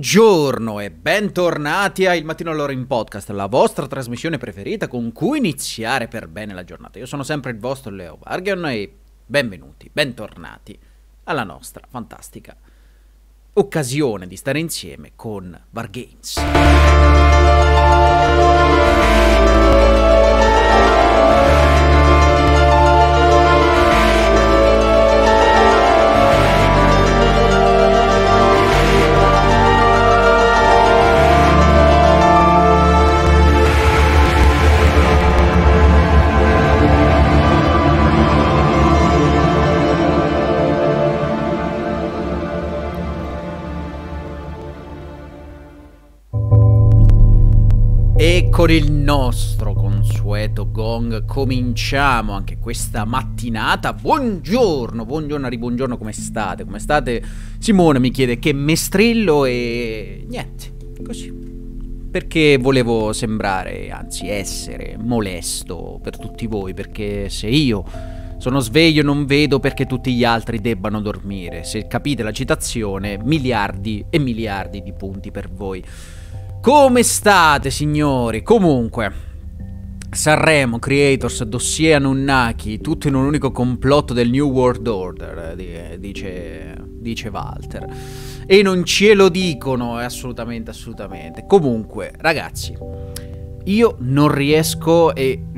Buongiorno e bentornati a Il Mattino All'Ora in Podcast, la vostra trasmissione preferita con cui iniziare per bene la giornata. Io sono sempre il vostro Leo Vargion e benvenuti, bentornati alla nostra fantastica occasione di stare insieme con Vargames. E con il nostro consueto gong cominciamo anche questa mattinata. Buongiorno, buongiorno, come state? Come state? Simone mi chiede che mestrillo e niente, così. Perché volevo sembrare, anzi essere molesto per tutti voi, perché se io sono sveglio non vedo perché tutti gli altri debbano dormire. Se capite la citazione, miliardi e miliardi di punti per voi. Come state, signori? Comunque, Sanremo, Creators, dossier Anunnaki, tutto in un unico complotto del New World Order, dice Walter. E non ce lo dicono, assolutamente. Comunque, ragazzi, io non riesco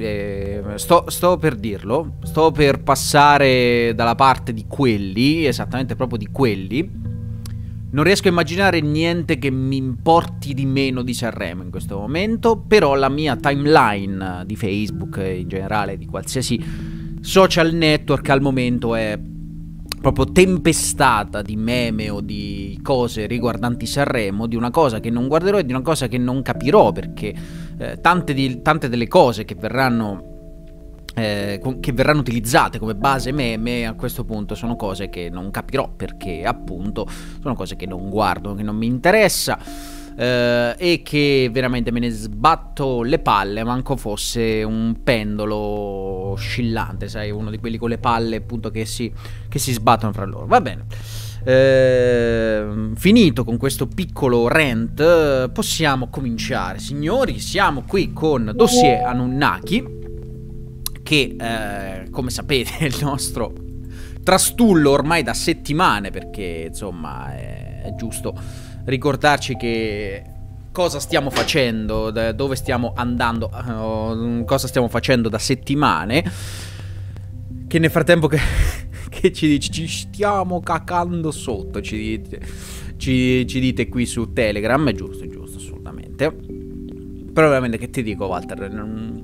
sto per dirlo, sto per passare dalla parte di quelli, esattamente proprio di quelli. Non riesco a immaginare niente che mi importi di meno di Sanremo in questo momento, però la mia timeline di Facebook e in generale di qualsiasi social network al momento è proprio tempestata di meme o di cose riguardanti Sanremo, di una cosa che non guarderò e di una cosa che non capirò, perché tante delle cose che verranno utilizzate come base meme a questo punto sono cose che non capirò, perché appunto sono cose che non guardo, che non mi interessa e che veramente me ne sbatto le palle, manco fosse un pendolo oscillante, sai, uno di quelli con le palle appunto che si sbattono fra loro. Va bene, finito con questo piccolo rant, possiamo cominciare, signori. Siamo qui con dossier Anunnaki, che come sapete è il nostro trastullo ormai da settimane, perché insomma è giusto ricordarci che cosa stiamo facendo, dove stiamo andando, cosa stiamo facendo da settimane, che nel frattempo che ci dice ci stiamo cacando sotto, ci dite qui su Telegram. È giusto assolutamente. Però veramente, che ti dico, Walter,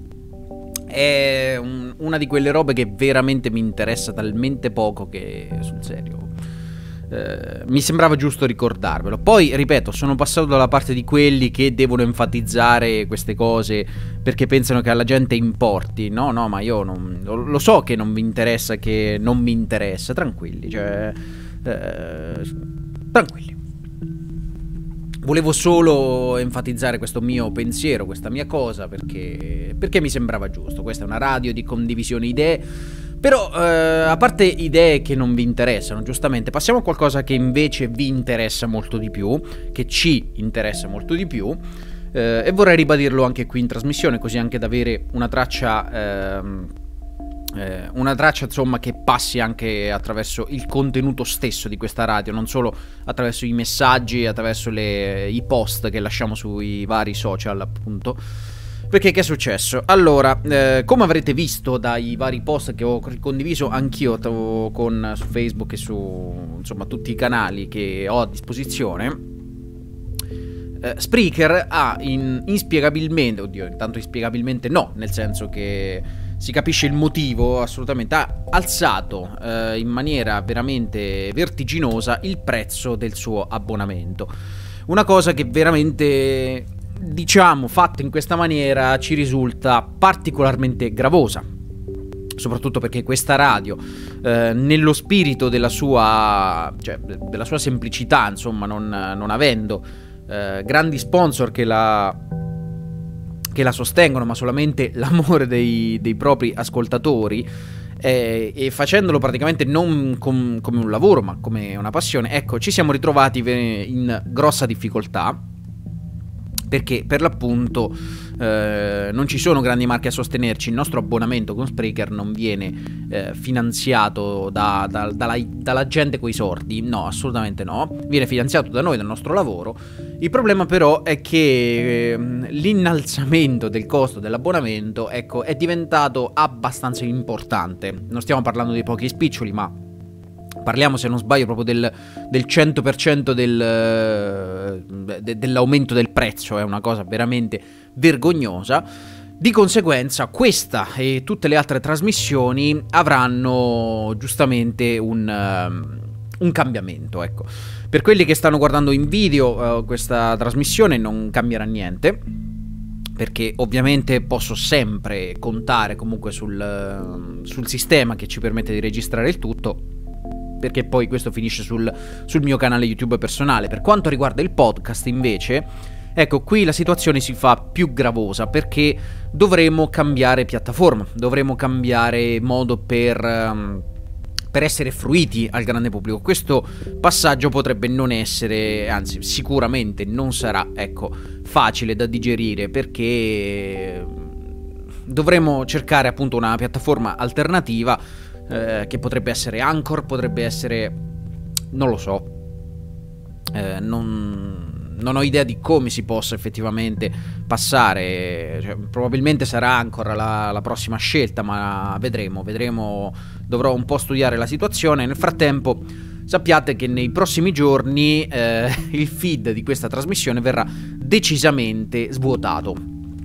è una di quelle robe che veramente mi interessa talmente poco che, sul serio, mi sembrava giusto ricordarvelo. Poi, ripeto, sono passato dalla parte di quelli che devono enfatizzare queste cose perché pensano che alla gente importi. No, ma io lo so che non vi interessa, che non mi interessa. Tranquilli, tranquilli. Volevo solo enfatizzare questo mio pensiero, questa mia cosa, perché mi sembrava giusto. Questa è una radio di condivisione idee, però a parte idee che non vi interessano, giustamente, passiamo a qualcosa che invece vi interessa molto di più, che ci interessa molto di più, e vorrei ribadirlo anche qui in trasmissione, così anche da avere una traccia insomma che passi anche attraverso il contenuto stesso di questa radio, non solo attraverso i messaggi, attraverso i post che lasciamo sui vari social, appunto. Perché che è successo? Allora, come avrete visto dai vari post che ho condiviso anch'io su Facebook e su, insomma, tutti i canali che ho a disposizione, Spreaker ha inspiegabilmente, oddio, intanto inspiegabilmente no, nel senso che si capisce il motivo, assolutamente, ha alzato in maniera veramente vertiginosa il prezzo del suo abbonamento. Una cosa che veramente, diciamo, fatta in questa maniera ci risulta particolarmente gravosa, soprattutto perché questa radio, nello spirito della sua semplicità, insomma, non avendo grandi sponsor che la sostengono, ma solamente l'amore dei propri ascoltatori, e facendolo praticamente non come un lavoro ma come una passione, ecco, ci siamo ritrovati in grossa difficoltà, perché per l'appunto non ci sono grandi marche a sostenerci. Il nostro abbonamento con Spreaker non viene finanziato dalla gente coi sordi, no, assolutamente no, viene finanziato da noi, dal nostro lavoro. Il problema però è che l'innalzamento del costo dell'abbonamento, ecco, è diventato abbastanza importante. Non stiamo parlando di pochi spiccioli, ma parliamo, se non sbaglio, proprio del 100% dell'aumento del prezzo. È una cosa veramente vergognosa. Di conseguenza questa e tutte le altre trasmissioni avranno giustamente un cambiamento, ecco. Per quelli che stanno guardando in video questa trasmissione non cambierà niente, perché ovviamente posso sempre contare comunque sul sistema che ci permette di registrare il tutto, perché poi questo finisce sul mio canale YouTube personale. Per quanto riguarda il podcast invece, ecco, qui la situazione si fa più gravosa, perché dovremo cambiare piattaforma, dovremo cambiare modo per essere fruiti al grande pubblico. Questo passaggio potrebbe non essere, anzi sicuramente non sarà, ecco, facile da digerire, perché dovremo cercare appunto una piattaforma alternativa, che potrebbe essere Anchor, potrebbe essere, non lo so, non ho idea di come si possa effettivamente passare, cioè, probabilmente sarà Anchor la prossima scelta, ma vedremo, dovrò un po' studiare la situazione. Nel frattempo sappiate che nei prossimi giorni il feed di questa trasmissione verrà decisamente svuotato,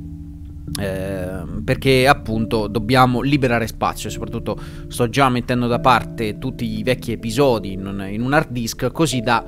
perché appunto dobbiamo liberare spazio. Soprattutto sto già mettendo da parte tutti i vecchi episodi in un hard disk, così da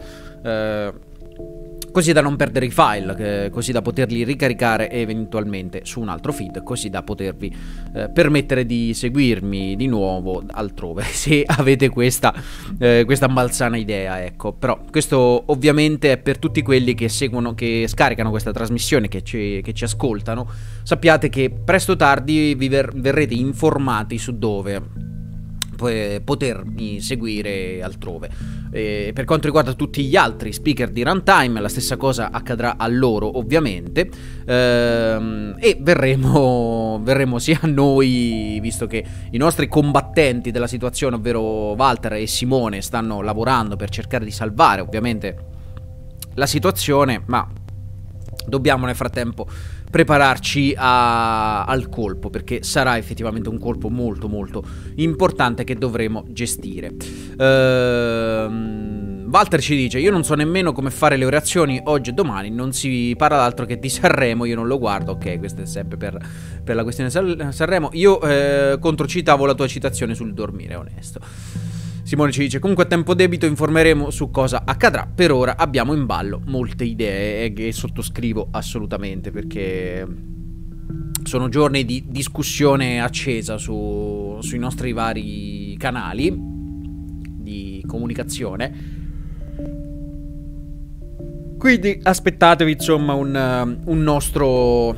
non perdere i file, così da poterli ricaricare eventualmente su un altro feed, così da potervi permettere di seguirmi di nuovo altrove, se avete questa malsana idea, ecco. Però questo ovviamente è per tutti quelli che seguono, che scaricano questa trasmissione, che ci ascoltano. Sappiate che presto o tardi verrete informati su dove potermi seguire altrove. Per quanto riguarda tutti gli altri speaker di Runtime, la stessa cosa accadrà a loro ovviamente, e verremo sia noi, visto che i nostri combattenti della situazione, ovvero Walter e Simone, stanno lavorando per cercare di salvare ovviamente la situazione, ma dobbiamo nel frattempo prepararci al colpo, perché sarà effettivamente un colpo molto molto importante che dovremo gestire. Walter ci dice: io non so nemmeno come fare le orazioni oggi e domani, non si parla d'altro che di Sanremo, io non lo guardo. Ok, questo è sempre per la questione Sanremo. Io controcitavo la tua citazione sul dormire, onesto. Simone ci dice: comunque a tempo debito informeremo su cosa accadrà. Per ora abbiamo in ballo molte idee, che sottoscrivo assolutamente, perché sono giorni di discussione accesa sui nostri vari canali di comunicazione. Quindi aspettatevi, insomma, un nostro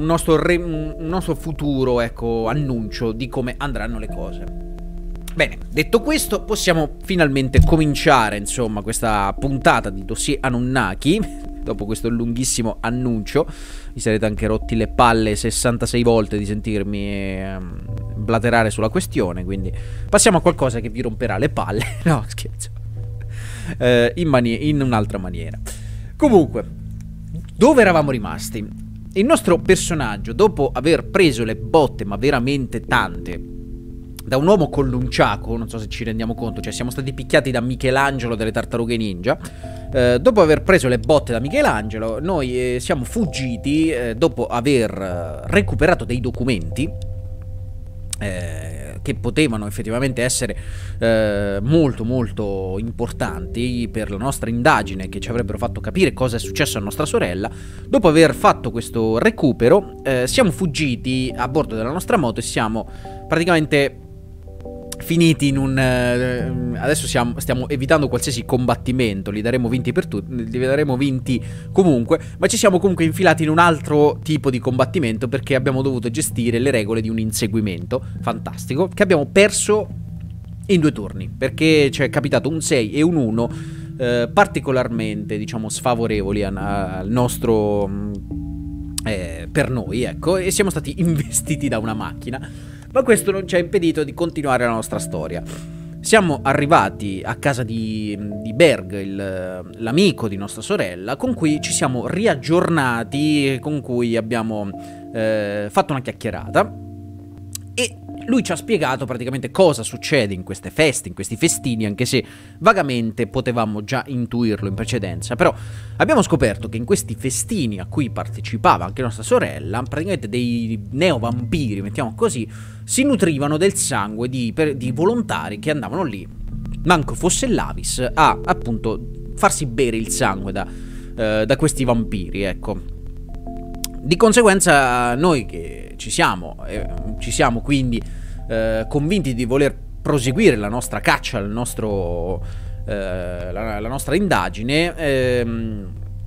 futuro, ecco, annuncio di come andranno le cose. Bene, detto questo, possiamo finalmente cominciare, insomma, questa puntata di Dossier Anunnaki. Dopo questo lunghissimo annuncio, vi sarete anche rotti le palle 66 volte di sentirmi blaterare sulla questione, quindi passiamo a qualcosa che vi romperà le palle. No, scherzo. In un'altra maniera. Comunque, dove eravamo rimasti? Il nostro personaggio, dopo aver preso le botte, ma veramente tante, da un uomo con l'unciaco, non so se ci rendiamo conto, cioè siamo stati picchiati da Michelangelo delle Tartarughe Ninja. Dopo aver preso le botte da Michelangelo, noi siamo fuggiti dopo aver recuperato dei documenti che potevano effettivamente essere molto molto importanti per la nostra indagine, che ci avrebbero fatto capire cosa è successo a nostra sorella. Dopo aver fatto questo recupero, siamo fuggiti a bordo della nostra moto e siamo praticamente finiti in un... adesso stiamo evitando qualsiasi combattimento, li daremo vinti li daremo vinti comunque, ma ci siamo comunque infilati in un altro tipo di combattimento perché abbiamo dovuto gestire le regole di un inseguimento fantastico che abbiamo perso in 2 turni, perché ci è capitato un 6 e un 1 particolarmente, diciamo, sfavorevoli al nostro... per noi, ecco, e siamo stati investiti da una macchina. Ma questo non ci ha impedito di continuare la nostra storia. Siamo arrivati a casa di Berg, l'amico di nostra sorella, con cui ci siamo riaggiornati, con cui abbiamo fatto una chiacchierata. E lui ci ha spiegato praticamente cosa succede in queste feste, in questi festini, anche se vagamente potevamo già intuirlo in precedenza. Però abbiamo scoperto che in questi festini a cui partecipava anche nostra sorella, praticamente dei neovampiri, mettiamo così, si nutrivano del sangue di volontari che andavano lì, manco fosse l'Avis, a appunto farsi bere il sangue da questi vampiri, ecco. Di conseguenza noi che ci siamo quindi convinti di voler proseguire la nostra caccia, la nostra indagine,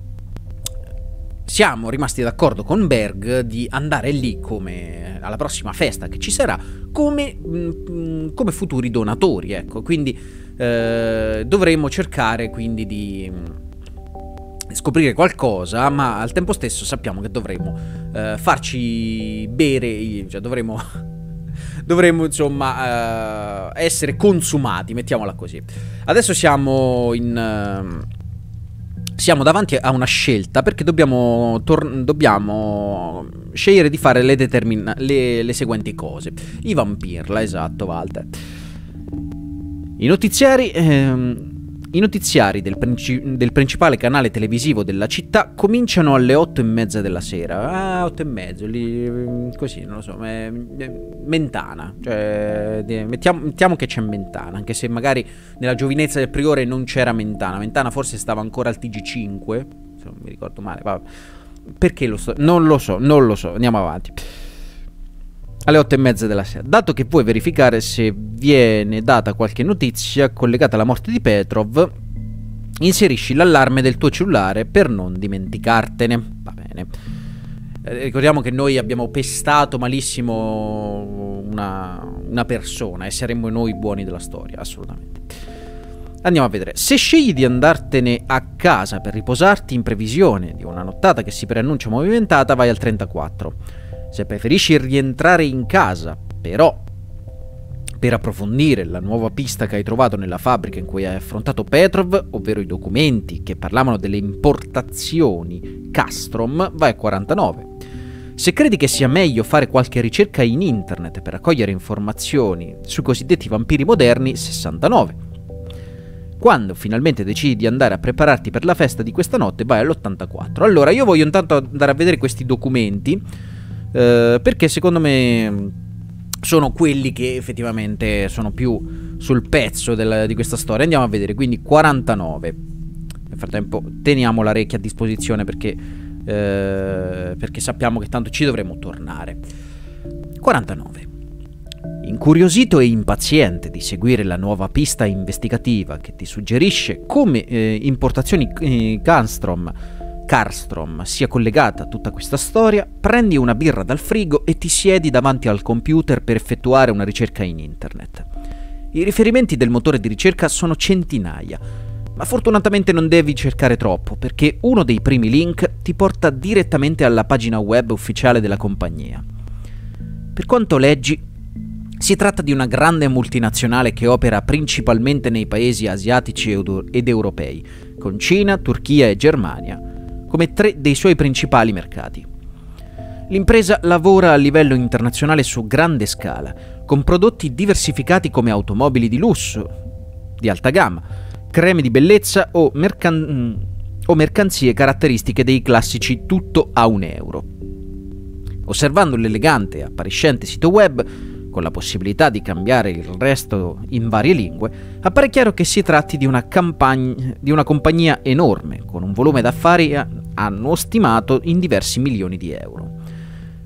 siamo rimasti d'accordo con Berg di andare lì come alla prossima festa che ci sarà come futuri donatori, ecco. Quindi dovremo cercare quindi di scoprire qualcosa, ma al tempo stesso sappiamo che dovremo farci bere, cioè dovremo insomma essere consumati, mettiamola così. Adesso siamo davanti a una scelta, perché dobbiamo scegliere di fare le seguenti cose. I vampirla, esatto, Walter. I notiziari del principale canale televisivo della città cominciano alle 8:30 della sera. 8:30, lì, così, non lo so, Mentana. Cioè, mettiamo che c'è Mentana, anche se magari nella giovinezza del priore non c'era Mentana. Mentana forse stava ancora al TG5, se non mi ricordo male. Vabbè. Perché non lo so, andiamo avanti. Alle 8:30 della sera. Dato che puoi verificare se viene data qualche notizia collegata alla morte di Petrov, inserisci l'allarme del tuo cellulare per non dimenticartene. Va bene. Ricordiamo che noi abbiamo pestato malissimo una persona e saremmo noi buoni della storia, assolutamente. Andiamo a vedere. Se scegli di andartene a casa per riposarti in previsione di una nottata che si preannuncia movimentata, vai al 34. Se preferisci rientrare in casa, però, per approfondire la nuova pista che hai trovato nella fabbrica in cui hai affrontato Petrov, ovvero i documenti che parlavano delle importazioni Castrom, vai a 49. Se credi che sia meglio fare qualche ricerca in internet per raccogliere informazioni sui cosiddetti vampiri moderni, 69. Quando finalmente decidi di andare a prepararti per la festa di questa notte, vai all'84. Allora, io voglio intanto andare a vedere questi documenti, perché secondo me sono quelli che effettivamente sono più sul pezzo di questa storia. Andiamo a vedere, quindi 49. Nel frattempo teniamo l'orecchia a disposizione perché sappiamo che tanto ci dovremo tornare. 49. Incuriosito e impaziente di seguire la nuova pista investigativa che ti suggerisce come importazioni Carstrom sia collegata a tutta questa storia, prendi una birra dal frigo e ti siedi davanti al computer per effettuare una ricerca in internet. I riferimenti del motore di ricerca sono centinaia, ma fortunatamente non devi cercare troppo, perché uno dei primi link ti porta direttamente alla pagina web ufficiale della compagnia. Per quanto leggi, si tratta di una grande multinazionale che opera principalmente nei paesi asiatici ed europei, con Cina, Turchia e Germania come 3 dei suoi principali mercati. L'impresa lavora a livello internazionale su grande scala, con prodotti diversificati come automobili di lusso, di alta gamma, creme di bellezza o mercanzie caratteristiche dei classici tutto a €1. Osservando l'elegante e appariscente sito web, con la possibilità di cambiare il resto in varie lingue, appare chiaro che si tratti di una compagnia enorme, con un volume d'affari annuo stimato in diversi milioni di euro.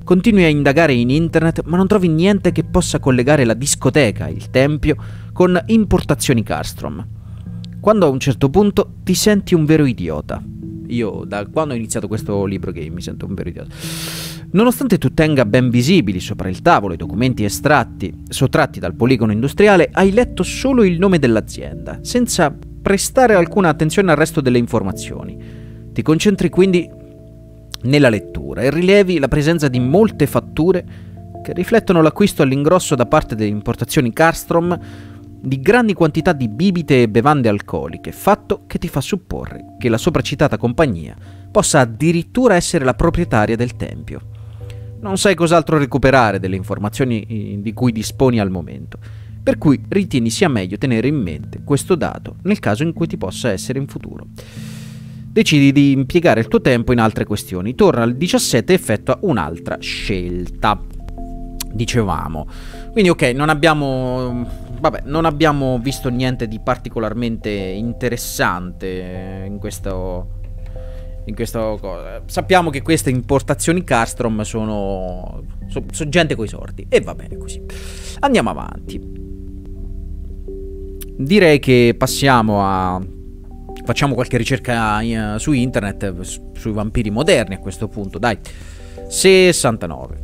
Continui a indagare in internet, ma non trovi niente che possa collegare la discoteca, il tempio, con importazioni Carstrom. Quando a un certo punto ti senti un vero idiota. Io, da quando ho iniziato questo libro game, mi sento un vero idiota. Nonostante tu tenga ben visibili sopra il tavolo i documenti sottratti dal poligono industriale, hai letto solo il nome dell'azienda, senza prestare alcuna attenzione al resto delle informazioni. Ti concentri quindi nella lettura e rilevi la presenza di molte fatture che riflettono l'acquisto all'ingrosso da parte delle importazioni Carstrom di grandi quantità di bibite e bevande alcoliche, fatto che ti fa supporre che la sopracitata compagnia possa addirittura essere la proprietaria del tempio. Non sai cos'altro recuperare delle informazioni di cui disponi al momento, per cui ritieni sia meglio tenere in mente questo dato nel caso in cui ti possa essere in futuro. Decidi di impiegare il tuo tempo in altre questioni. Torna al 17 e effettua un'altra scelta. Dicevamo. Quindi ok, non abbiamo visto niente di particolarmente interessante in questo cosa. Sappiamo che queste importazioni Carstrom sono gente coi sordi. E va bene così. Andiamo avanti. Direi che facciamo qualche ricerca su internet sui vampiri moderni a questo punto, dai. 69.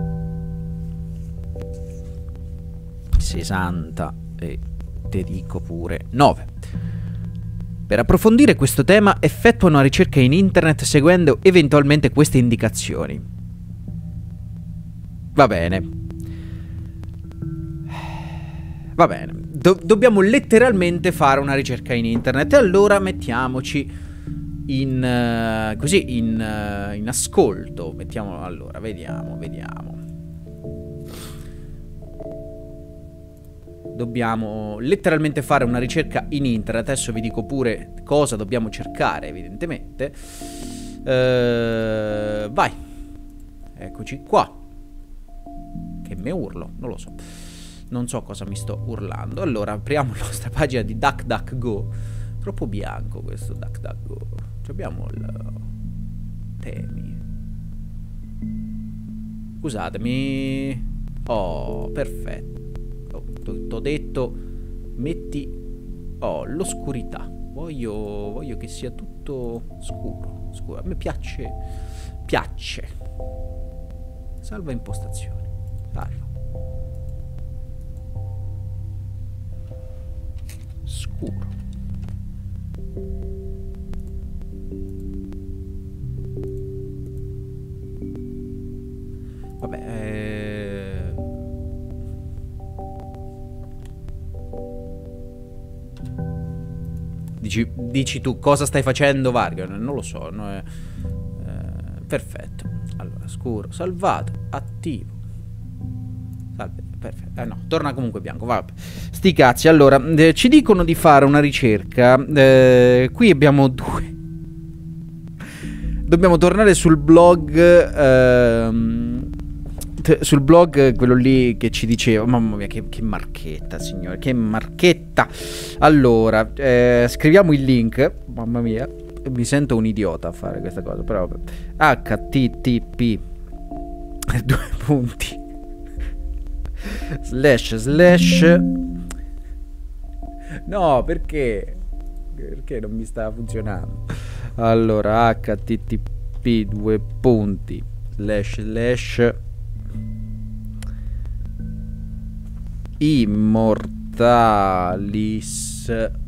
60 e te dico pure 9. Per approfondire questo tema effettua una ricerca in internet seguendo eventualmente queste indicazioni. Va bene. Va bene. Dobbiamo letteralmente fare una ricerca in internet. E allora mettiamoci in ascolto. Allora, vediamo. Dobbiamo letteralmente fare una ricerca in internet. Adesso vi dico pure cosa dobbiamo cercare, evidentemente. Vai. Eccoci qua. Che me urlo, non lo so. Non so cosa mi sto urlando. Allora, apriamo la nostra pagina di DuckDuckGo. Troppo bianco questo DuckDuckGo. Abbiamo il temi. Scusatemi. Oh, perfetto. T'ho detto, metti l'oscurità. Voglio che sia tutto scuro. A me piace. Salva impostazioni. Salva. Scuro. Vabbè, dici tu cosa stai facendo, Vargas? Non lo so, no, perfetto. Allora, scuro, salvato, attivo. Salve, perfetto. No, torna comunque bianco. Vabbè. Sti cazzi. Allora, ci dicono di fare una ricerca. Qui abbiamo due. Dobbiamo tornare sul blog. Sul blog, quello lì che ci diceva. Mamma mia, che marchetta, signore. Che marchetta. Allora, scriviamo il link. Mamma mia, mi sento un idiota a fare questa cosa. Però http due punti // no, perché non mi sta funzionando. Allora, http due punti // immortalis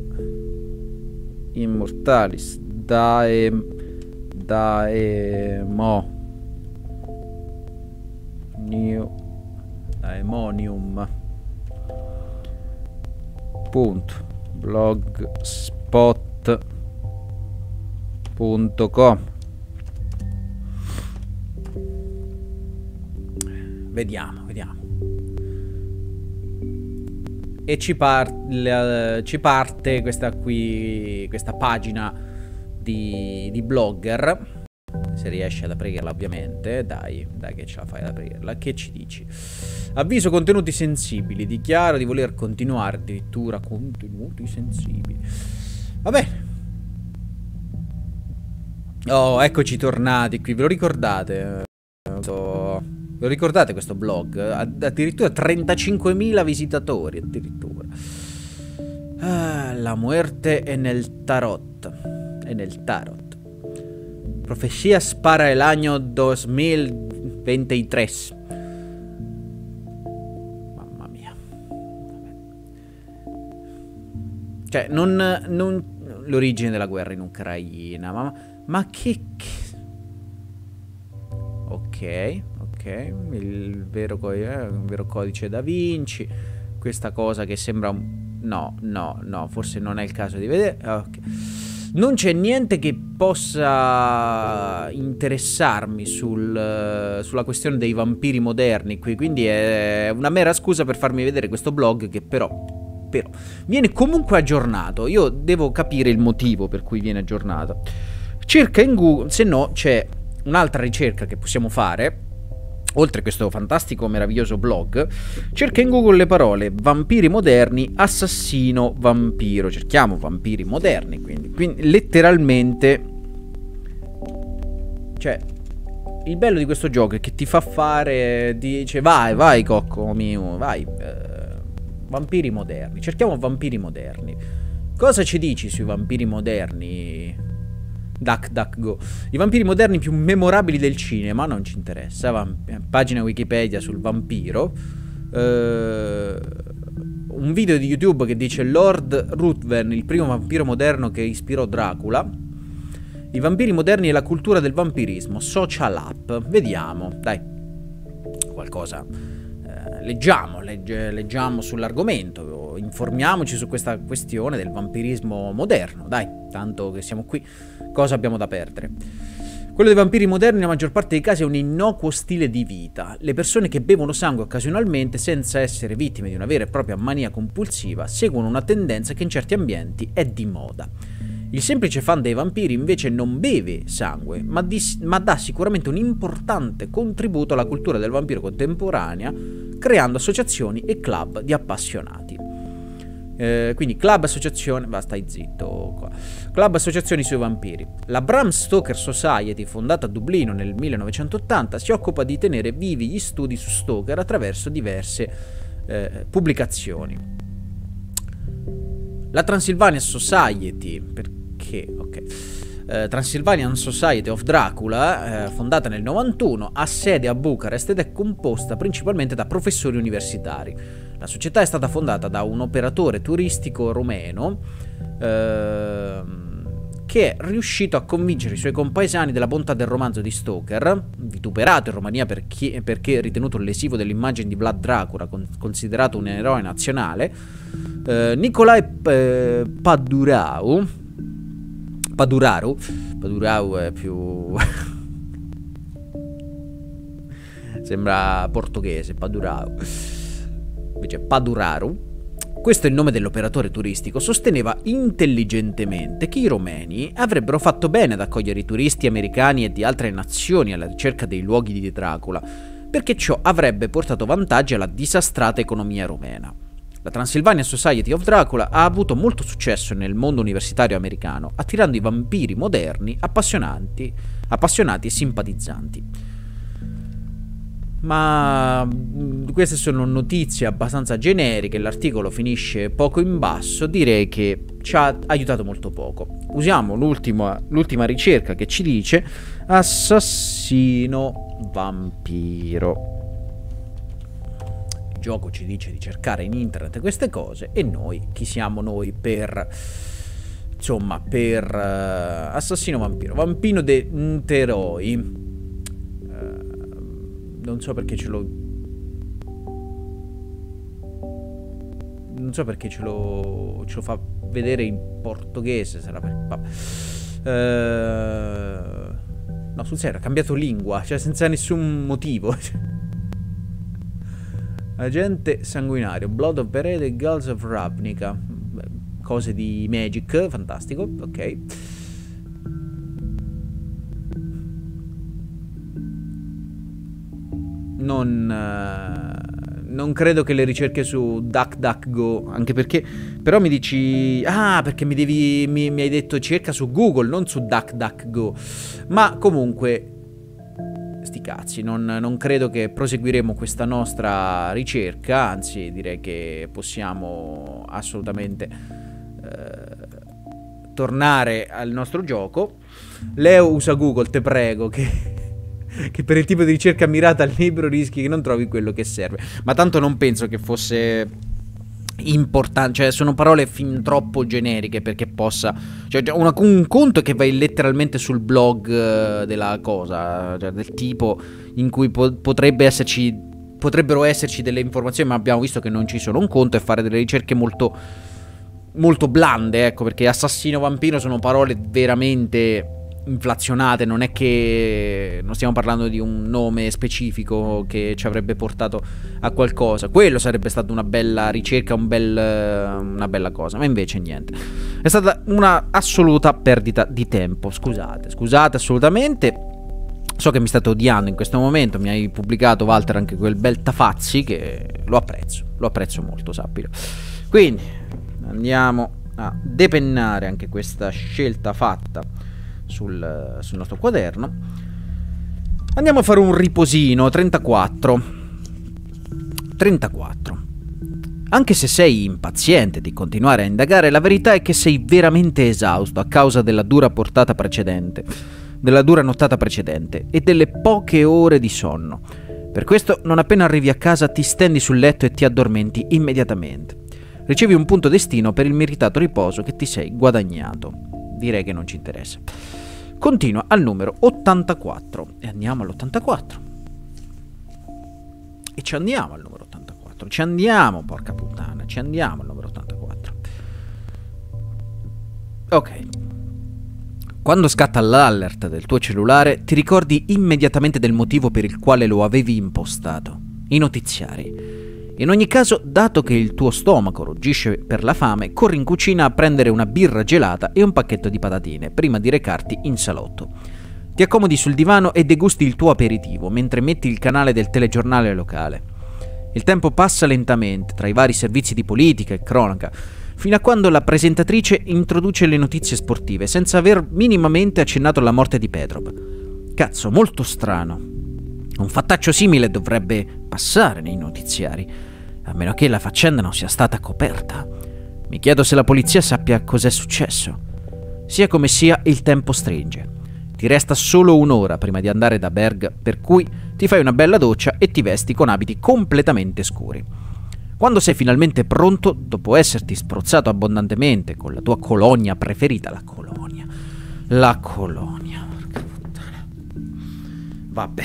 daemonium .blogspot.com. Vediamo. E ci parte questa pagina di Blogger. Se riesci ad aprirla, ovviamente. Dai che ce la fai ad aprirla. Che ci dici? Avviso contenuti sensibili. Dichiaro di voler continuare. Addirittura contenuti sensibili. Va bene. Oh, eccoci tornati qui. Ve lo ricordate? Lo ricordate questo blog? Addirittura 35.000 visitatori, addirittura. La muerte è nel tarot. È nel tarot. Profecías para el año 2023. Mamma mia. Cioè, non l'origine della guerra in Ucraina, ma che... Ok, il vero codice da Vinci, questa cosa che sembra un... No, forse non è il caso di vedere. Okay. Non c'è niente che possa interessarmi sulla questione dei vampiri moderni qui, quindi è una mera scusa per farmi vedere questo blog che però viene comunque aggiornato. Io devo capire il motivo per cui viene aggiornato. Cerca in Google, se no c'è un'altra ricerca che possiamo fare, oltre a questo fantastico, meraviglioso blog. Cerca in Google le parole vampiri moderni, assassino, vampiro. Cerchiamo vampiri moderni, quindi letteralmente, cioè, il bello di questo gioco è che ti fa fare, dice vai cocco mio, vai, vampiri moderni. Cerchiamo vampiri moderni. Cosa ci dici sui vampiri moderni? DuckDuckGo. I vampiri moderni più memorabili del cinema, non ci interessa. Pagina Wikipedia sul vampiro. Un video di YouTube che dice Lord Ruthven, il primo vampiro moderno che ispirò Dracula. I vampiri moderni e la cultura del vampirismo, social app. Vediamo, dai, qualcosa. Leggiamo sull'argomento, informiamoci su questa questione del vampirismo moderno, dai, tanto che siamo qui, cosa abbiamo da perdere? Quello dei vampiri moderni nella maggior parte dei casi è un innocuo stile di vita. Le persone che bevono sangue occasionalmente senza essere vittime di una vera e propria mania compulsiva seguono una tendenza che in certi ambienti è di moda. Il semplice fan dei vampiri invece non beve sangue, ma dà sicuramente un importante contributo alla cultura del vampiro contemporanea, creando associazioni e club di appassionati. Quindi club, associazione, stai zitto qua. Club, associazioni sui vampiri. La Bram Stoker Society, fondata a Dublino nel 1980, si occupa di tenere vivi gli studi su Stoker attraverso diverse pubblicazioni. La Transylvanian Society, Transylvanian Society of Dracula, fondata nel 91, ha sede a Bucarest ed è composta principalmente da professori universitari. La società è stata fondata da un operatore turistico rumeno che è riuscito a convincere i suoi compaesani della bontà del romanzo di Stoker, vituperato in Romania perché ritenuto lesivo dell'immagine di Vlad Dracula, considerato un eroe nazionale. Nicolae Paduraru è più sembra portoghese, invece Paduraru, questo è il nome dell'operatore turistico, sosteneva intelligentemente che i romeni avrebbero fatto bene ad accogliere i turisti americani e di altre nazioni alla ricerca dei luoghi di Dracula, perché ciò avrebbe portato vantaggi alla disastrata economia romena. La Transylvania Society of Dracula ha avuto molto successo nel mondo universitario americano, attirando i vampiri moderni appassionati e simpatizzanti. Ma queste sono notizie abbastanza generiche, l'articolo finisce poco in basso, direi che ci ha aiutato molto poco. Usiamo l'ultima ricerca che ci dice assassino vampiro. Il gioco ci dice di cercare in internet queste cose e noi, chi siamo noi per... insomma, per assassino vampiro. Vampino de Nteroi. Non so perché ce lo... non so perché ce lo fa vedere in portoghese. Sarà per... no, sul serio, ha cambiato lingua, cioè senza nessun motivo. Agente sanguinario, Blood of Berede, Girls of Ravnica. Cose di Magic, fantastico, ok. Non credo che le ricerche su DuckDuckGo, anche perché, però mi dici, perché mi hai detto cerca su Google, non su DuckDuckGo. Ma comunque sti cazzi, non credo che proseguiremo questa nostra ricerca, anzi direi che possiamo assolutamente tornare al nostro gioco. Leo, usa Google, te prego, che per il tipo di ricerca mirata al libro rischi che non trovi quello che serve. Ma tanto non penso che fosse importante, cioè sono parole fin troppo generiche perché possa, cioè un conto è che vai letteralmente sul blog della cosa, cioè del tipo in cui potrebbero esserci delle informazioni, ma abbiamo visto che non ci sono. Un conto è fare delle ricerche molto molto blande, ecco, perché assassino vampiro sono parole veramente inflazionate, non è che non stiamo parlando di un nome specifico che ci avrebbe portato a qualcosa. Quello sarebbe stata una bella ricerca, una bella cosa, ma invece niente. È stata una assoluta perdita di tempo. Scusate assolutamente. So che mi state odiando in questo momento, mi hai pubblicato, Walter, anche quel bel Tafazzi che lo apprezzo molto, sappilo. Quindi andiamo a depennare anche questa scelta fatta sul nostro quaderno. Andiamo a fare un riposino. 34. Anche se sei impaziente di continuare a indagare, la verità è che sei veramente esausto a causa della dura nottata precedente e delle poche ore di sonno. Per questo, non appena arrivi a casa, ti stendi sul letto e ti addormenti immediatamente. Ricevi un punto destino per il meritato riposo che ti sei guadagnato. Direi che non ci interessa. Continua al numero 84. E andiamo all'84. E ci andiamo al numero 84. Ci andiamo, porca puttana. Ci andiamo al numero 84. Ok. Quando scatta l'alert del tuo cellulare, ti ricordi immediatamente del motivo per il quale lo avevi impostato. I notiziari. In ogni caso, dato che il tuo stomaco ruggisce per la fame, corri in cucina a prendere una birra gelata e un pacchetto di patatine prima di recarti in salotto. Ti accomodi sul divano e degusti il tuo aperitivo mentre metti il canale del telegiornale locale. Il tempo passa lentamente tra i vari servizi di politica e cronaca, fino a quando la presentatrice introduce le notizie sportive senza aver minimamente accennato alla morte di Petrov. Cazzo, molto strano. Un fattaccio simile dovrebbe passare nei notiziari, a meno che la faccenda non sia stata coperta. Mi chiedo se la polizia sappia cos'è successo. Sia come sia, il tempo stringe. Ti resta solo un'ora prima di andare da Berg, per cui ti fai una bella doccia e ti vesti con abiti completamente scuri. Quando sei finalmente pronto, dopo esserti spruzzato abbondantemente con la tua colonia preferita, la colonia, porca puttana. Vabbè.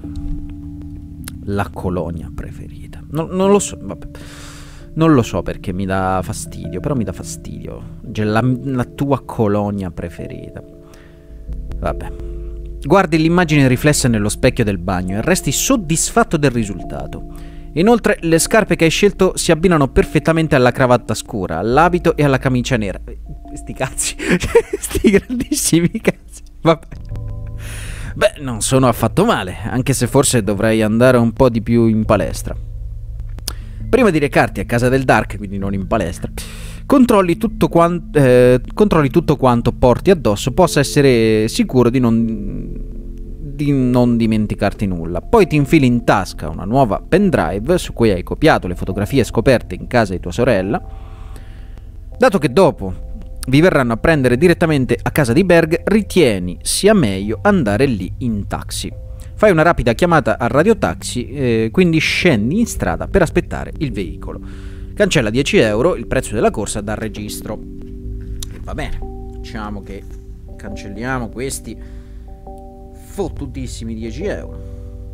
La colonia preferita. Non lo so, vabbè. Non lo so perché mi dà fastidio, però mi dà fastidio. Cioè, la tua colonia preferita. Vabbè. Guardi l'immagine riflessa nello specchio del bagno e resti soddisfatto del risultato. Inoltre, le scarpe che hai scelto si abbinano perfettamente alla cravatta scura, all'abito e alla camicia nera. Sti cazzi. Sti grandissimi cazzi. Vabbè. Beh, non sono affatto male, anche se forse dovrei andare un po' di più in palestra. Prima di recarti a casa del Dark, quindi non in palestra, controlli tutto quanto porti addosso, possa essere sicuro di non dimenticarti nulla. Poi ti infili in tasca una nuova pendrive su cui hai copiato le fotografie scoperte in casa di tua sorella. Dato che dopo vi verranno a prendere direttamente a casa di Berg, ritieni sia meglio andare lì in taxi. Fai una rapida chiamata al radiotaxi, quindi scendi in strada per aspettare il veicolo. Cancella 10 euro il prezzo della corsa dal registro. Va bene, diciamo che cancelliamo questi fottutissimi 10 euro.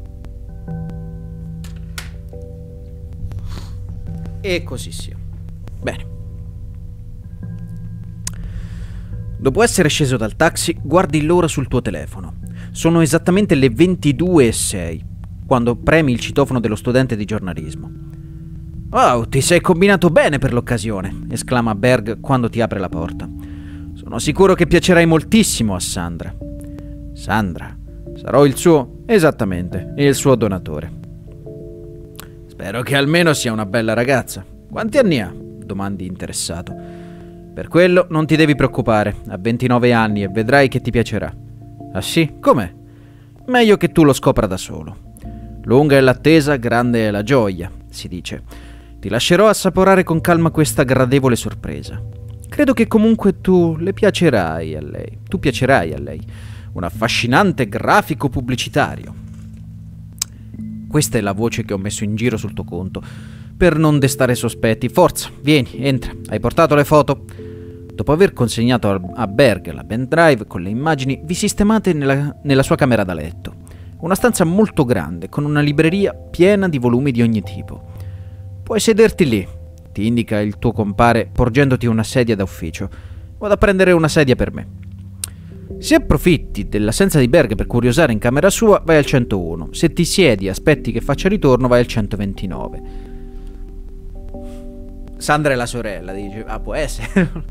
E così sia. Bene. Dopo essere sceso dal taxi, guardi l'ora sul tuo telefono. Sono esattamente le 22:06, quando premi il citofono dello studente di giornalismo. «Wow, ti sei combinato bene per l'occasione», esclama Berg quando ti apre la porta. «Sono sicuro che piacerai moltissimo a Sandra». «Sandra? Sarò il suo...» «Esattamente, il suo donatore». «Spero che almeno sia una bella ragazza». «Quanti anni ha?» domandi interessato. «Per quello non ti devi preoccupare, ha 29 anni e vedrai che ti piacerà». «Ah sì? Com'è?» meglio che tu lo scopra da solo. Lunga è l'attesa, grande è la gioia, si dice. Ti lascerò assaporare con calma questa gradevole sorpresa. Credo che comunque tu piacerai a lei. Un affascinante grafico pubblicitario. Questa è la voce che ho messo in giro sul tuo conto, per non destare sospetti. Forza, vieni, entra. Hai portato le foto? Dopo aver consegnato a Berg la pendrive con le immagini, vi sistemate nella sua camera da letto. Una stanza molto grande, con una libreria piena di volumi di ogni tipo. Puoi sederti lì, ti indica il tuo compare porgendoti una sedia da ufficio. Vado a prendere una sedia per me. Se approfitti dell'assenza di Berg per curiosare in camera sua, vai al 101. Se ti siedi e aspetti che faccia ritorno, vai al 129. Sandra è la sorella, dice. Ah, può essere.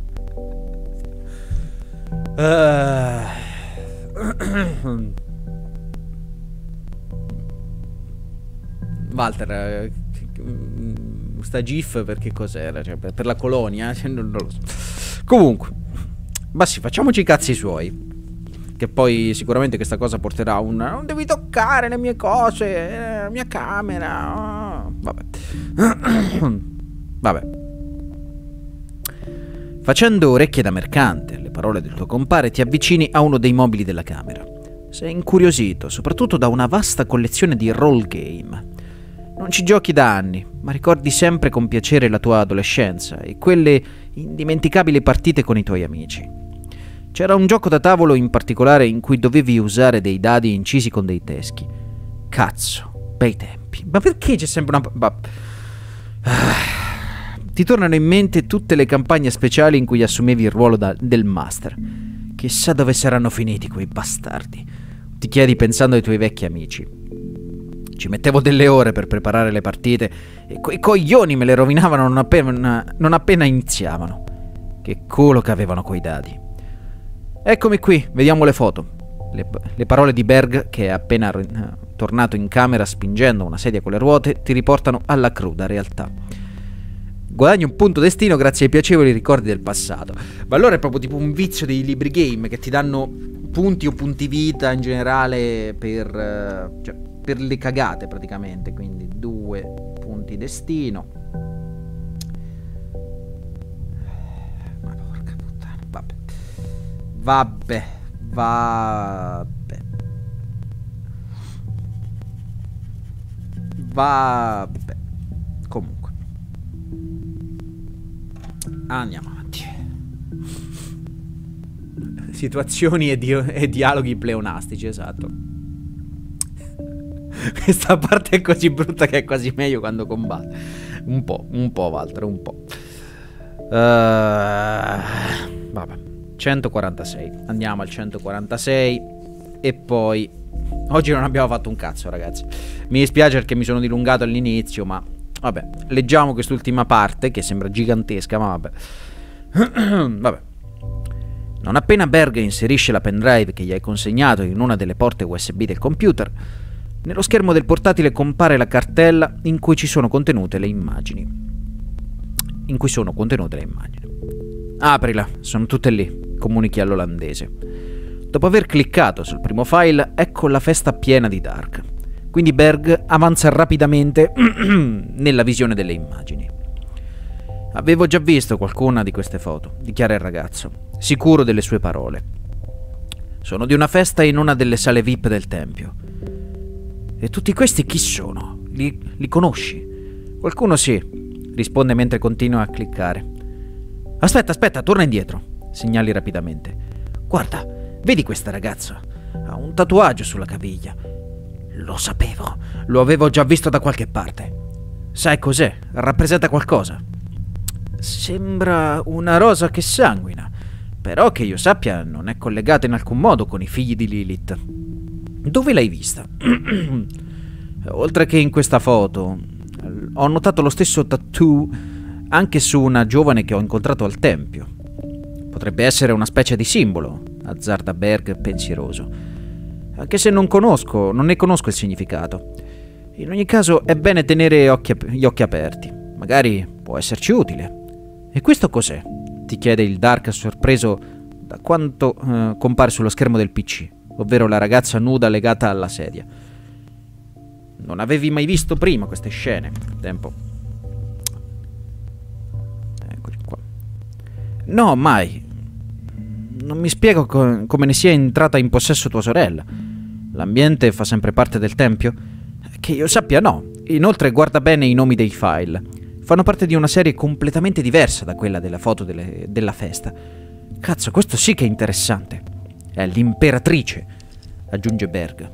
Walter, sta GIF per che cos'era? Cioè, per la colonia? Non lo so. Comunque, sì, facciamoci i cazzi suoi. Che poi sicuramente questa cosa porterà a un non devi toccare le mie cose, la mia camera. Vabbè. Vabbè. Facendo orecchie da mercante alle parole del tuo compare, ti avvicini a uno dei mobili della camera. Sei incuriosito, soprattutto da una vasta collezione di roll game. Non ci giochi da anni, ma ricordi sempre con piacere la tua adolescenza e quelle indimenticabili partite con i tuoi amici. C'era un gioco da tavolo in particolare in cui dovevi usare dei dadi incisi con dei teschi. Cazzo, bei tempi. Ma perché c'è sempre una... Ti tornano in mente tutte le campagne speciali in cui assumevi il ruolo del master. Chissà dove saranno finiti quei bastardi. Ti chiedi pensando ai tuoi vecchi amici. Ci mettevo delle ore per preparare le partite e quei coglioni me le rovinavano non appena iniziavano. Che culo che avevano quei dadi. Eccomi qui, vediamo le foto. Le parole di Berg, che è appena tornato in camera spingendo una sedia con le ruote, ti riportano alla cruda realtà. Guadagni un punto destino grazie ai piacevoli ricordi del passato. Ma allora è proprio tipo un vizio dei libri game che ti danno punti o punti vita in generale per le cagate praticamente. Quindi 2 punti destino. Ma porca puttana. Vabbè. Comunque. Andiamo avanti. Situazioni e dialoghi pleonastici, esatto. Questa parte è così brutta che è quasi meglio quando combatte. Un po', Walter, un po'. Vabbè. 146. Andiamo al 146. E poi oggi non abbiamo fatto un cazzo, ragazzi. Mi dispiace perché mi sono dilungato all'inizio, ma vabbè, leggiamo quest'ultima parte che sembra gigantesca, ma vabbè. Vabbè. Non appena Berg inserisce la pendrive che gli hai consegnato in una delle porte USB del computer, nello schermo del portatile compare la cartella in cui sono contenute le immagini. Aprila, sono tutte lì, comunichi all'olandese. Dopo aver cliccato sul primo file, ecco la festa piena di Dark. Quindi Berg avanza rapidamente nella visione delle immagini. Avevo già visto qualcuna di queste foto, dichiara il ragazzo, sicuro delle sue parole. Sono di una festa in una delle sale VIP del tempio. E tutti questi chi sono? Li conosci? Qualcuno sì, risponde mentre continua a cliccare. Aspetta, torna indietro, segnali rapidamente. Guarda, vedi questa ragazza? Ha un tatuaggio sulla caviglia. Lo sapevo, lo avevo già visto da qualche parte. Sai cos'è? Rappresenta qualcosa. Sembra una rosa che sanguina, però che io sappia non è collegata in alcun modo con i figli di Lilith. Dove l'hai vista? Oltre che in questa foto, ho notato lo stesso tattoo anche su una giovane che ho incontrato al tempio. Potrebbe essere una specie di simbolo, azzarda Berg pensieroso. Anche se non ne conosco il significato. In ogni caso è bene tenere gli occhi aperti. Magari può esserci utile. E questo cos'è? Ti chiede il Dark sorpreso da quanto compare sullo schermo del PC. ovvero la ragazza nuda legata alla sedia. Non avevi mai visto prima queste scene? Tempo. Eccoci qua. No, mai. Non mi spiego come ne sia entrata in possesso tua sorella. L'ambiente fa sempre parte del tempio? Che io sappia, no. Inoltre guarda bene i nomi dei file. Fanno parte di una serie completamente diversa da quella della foto della festa. Cazzo, questo sì che è interessante. È l'imperatrice, aggiunge Berg,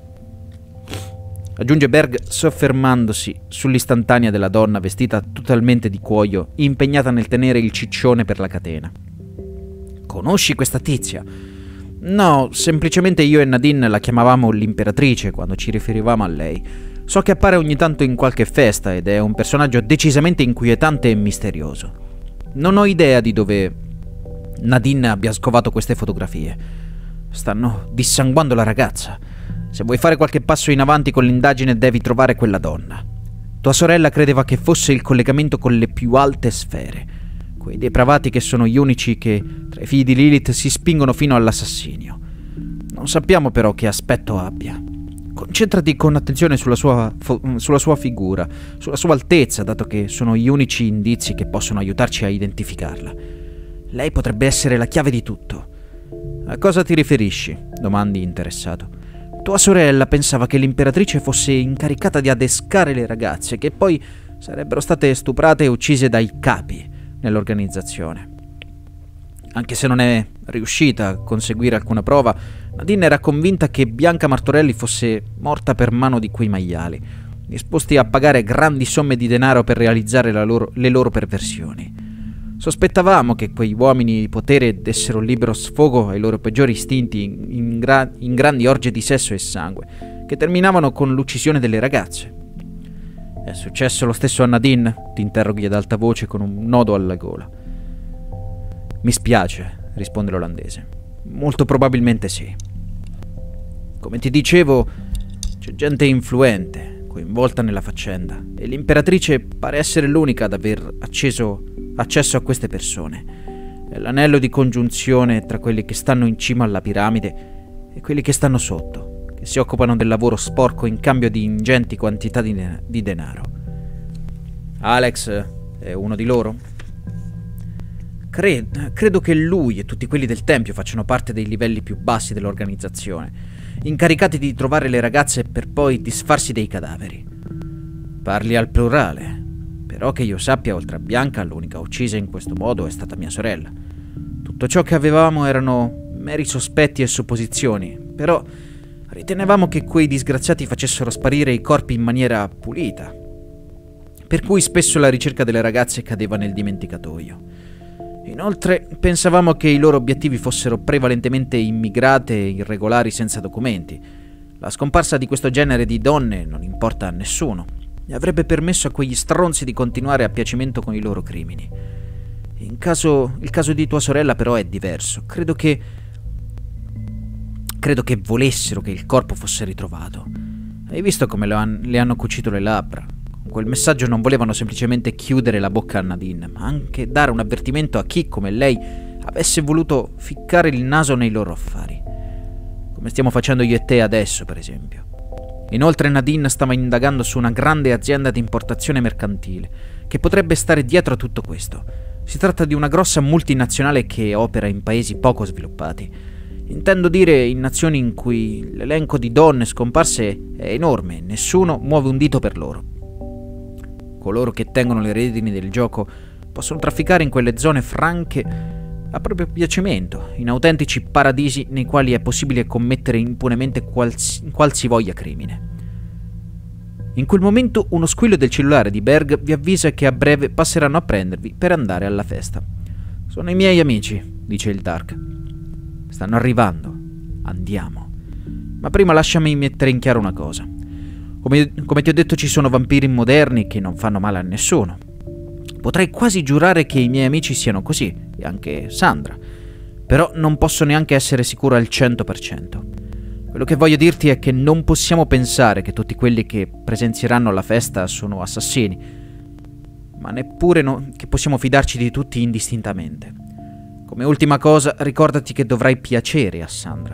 soffermandosi sull'istantanea della donna vestita totalmente di cuoio, impegnata nel tenere il ciccione per la catena. Conosci questa tizia? No, semplicemente io e Nadine la chiamavamo l'imperatrice quando ci riferivamo a lei. So che appare ogni tanto in qualche festa ed è un personaggio decisamente inquietante e misterioso. Non ho idea di dove Nadine abbia scovato queste fotografie. Stanno dissanguando la ragazza. Se vuoi fare qualche passo in avanti con l'indagine devi trovare quella donna. Tua sorella credeva che fosse il collegamento con le più alte sfere, quei depravati che sono gli unici che tra i figli di Lilith si spingono fino all'assassinio. Non sappiamo però che aspetto abbia. Concentrati con attenzione sulla sua figura, sulla sua altezza, dato che sono gli unici indizi che possono aiutarci a identificarla. Lei potrebbe essere la chiave di tutto. A cosa ti riferisci? Domandi interessato. Tua sorella pensava che l'imperatrice fosse incaricata di adescare le ragazze, che poi sarebbero state stuprate e uccise dai capi nell'organizzazione. Anche se non è riuscita a conseguire alcuna prova, Nadine era convinta che Bianca Martorelli fosse morta per mano di quei maiali, disposti a pagare grandi somme di denaro per realizzare le loro perversioni. Sospettavamo che quegli uomini di potere dessero libero sfogo ai loro peggiori istinti in grandi orge di sesso e sangue, che terminavano con l'uccisione delle ragazze. È successo lo stesso a Nadine? Ti interroghi ad alta voce con un nodo alla gola. Mi spiace, risponde l'olandese. Molto probabilmente sì. Come ti dicevo, c'è gente influente coinvolta nella faccenda e l'imperatrice pare essere l'unica ad aver accesso a queste persone. È l'anello di congiunzione tra quelli che stanno in cima alla piramide e quelli che stanno sotto, che si occupano del lavoro sporco in cambio di ingenti quantità di denaro. Alex è uno di loro? Credo che lui e tutti quelli del tempio facciano parte dei livelli più bassi dell'organizzazione, incaricati di trovare le ragazze per poi disfarsi dei cadaveri. Parli al plurale. Però che io sappia, oltre a Bianca, l'unica uccisa in questo modo è stata mia sorella. Tutto ciò che avevamo erano meri sospetti e supposizioni, però ritenevamo che quei disgraziati facessero sparire i corpi in maniera pulita, per cui spesso la ricerca delle ragazze cadeva nel dimenticatoio. Inoltre pensavamo che i loro obiettivi fossero prevalentemente immigrate e irregolari senza documenti. La scomparsa di questo genere di donne non importa a nessuno e avrebbe permesso a quegli stronzi di continuare a piacimento con i loro crimini. Il caso di tua sorella però è diverso. Credo che volessero che il corpo fosse ritrovato. Hai visto come le hanno cucito le labbra? Con quel messaggio non volevano semplicemente chiudere la bocca a Nadine, ma anche dare un avvertimento a chi, come lei, avesse voluto ficcare il naso nei loro affari. Come stiamo facendo io e te adesso, per esempio. Inoltre Nadine stava indagando su una grande azienda di importazione mercantile che potrebbe stare dietro a tutto questo. Si tratta di una grossa multinazionale che opera in paesi poco sviluppati. Intendo dire in nazioni in cui l'elenco di donne scomparse è enorme e nessuno muove un dito per loro. Coloro che tengono le redini del gioco possono trafficare in quelle zone franche a proprio piacimento, in autentici paradisi nei quali è possibile commettere impunemente qualsivoglia crimine. In quel momento uno squillo del cellulare di Berg vi avvisa che a breve passeranno a prendervi per andare alla festa. Sono i miei amici, dice il Dark. Stanno arrivando. Andiamo. Ma prima lasciami mettere in chiaro una cosa. Come ti ho detto, ci sono vampiri moderni che non fanno male a nessuno. Potrei quasi giurare che i miei amici siano così, e anche Sandra. Però non posso neanche essere sicuro al 100%. Quello che voglio dirti è che non possiamo pensare che tutti quelli che presenzieranno alla festa sono assassini, ma neppure che possiamo fidarci di tutti indistintamente. Come ultima cosa, ricordati che dovrai piacere a Sandra.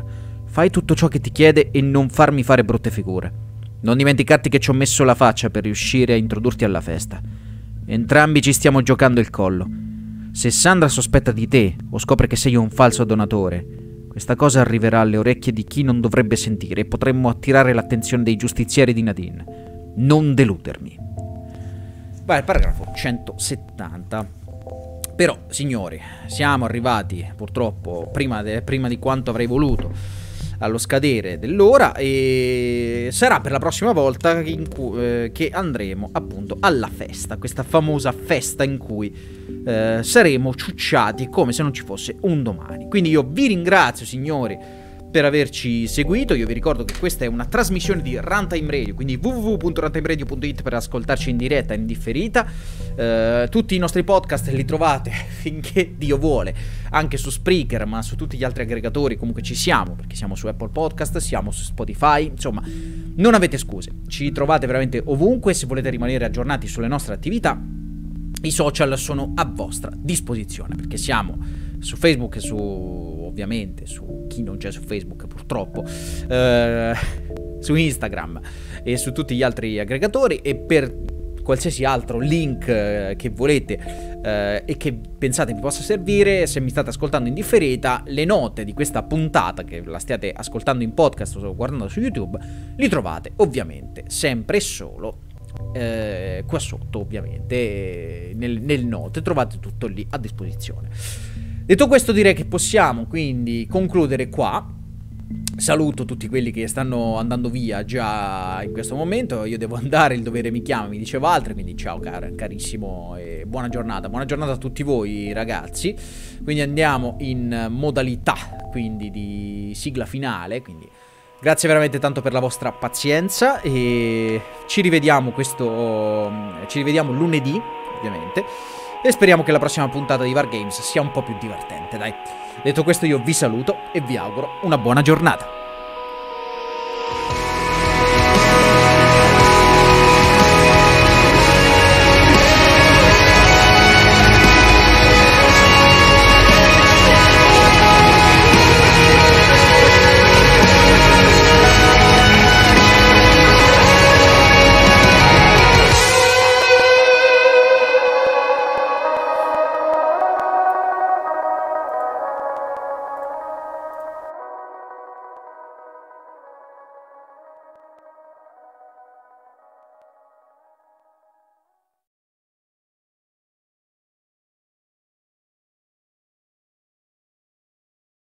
Fai tutto ciò che ti chiede e non farmi fare brutte figure. Non dimenticarti che ci ho messo la faccia per riuscire a introdurti alla festa. Entrambi ci stiamo giocando il collo. Se Sandra sospetta di te o scopre che sei un falso donatore, questa cosa arriverà alle orecchie di chi non dovrebbe sentire e potremmo attirare l'attenzione dei giustizieri di Nadine. Non deludermi. Vai al paragrafo 170. Però, signori, siamo arrivati purtroppo prima di quanto avrei voluto allo scadere dell'ora, e sarà per la prossima volta che andremo appunto alla festa, questa famosa festa in cui saremo ciucciati come se non ci fosse un domani. Quindi io vi ringrazio, signori, per averci seguito. Io vi ricordo che questa è una trasmissione di Runtime Radio, quindi www.runtimeradio.it per ascoltarci in diretta e in differita. Tutti i nostri podcast li trovate, finché Dio vuole, anche su Spreaker, ma su tutti gli altri aggregatori comunque ci siamo, perché siamo su Apple Podcast, siamo su Spotify, insomma non avete scuse, ci trovate veramente ovunque. Se volete rimanere aggiornati sulle nostre attività, i social sono a vostra disposizione, perché siamo su Facebook e ovviamente su chi non c'è su Facebook purtroppo, su Instagram e su tutti gli altri aggregatori, e per qualsiasi altro link che volete e che pensate vi possa servire, se mi state ascoltando in differita, le note di questa puntata, che la stiate ascoltando in podcast o guardando su YouTube, li trovate ovviamente sempre e solo qua sotto, ovviamente nel note trovate tutto lì a disposizione. Detto questo, direi che possiamo quindi concludere qua. Saluto tutti quelli che stanno andando via già in questo momento. Io devo andare, il dovere mi chiama, mi dice Walter, quindi ciao carissimo e buona giornata a tutti voi ragazzi. Quindi andiamo in modalità quindi di sigla finale, quindi grazie veramente tanto per la vostra pazienza e ci rivediamo lunedì, ovviamente, e speriamo che la prossima puntata di War Games sia un po' più divertente, dai. Detto questo, io vi saluto e vi auguro una buona giornata.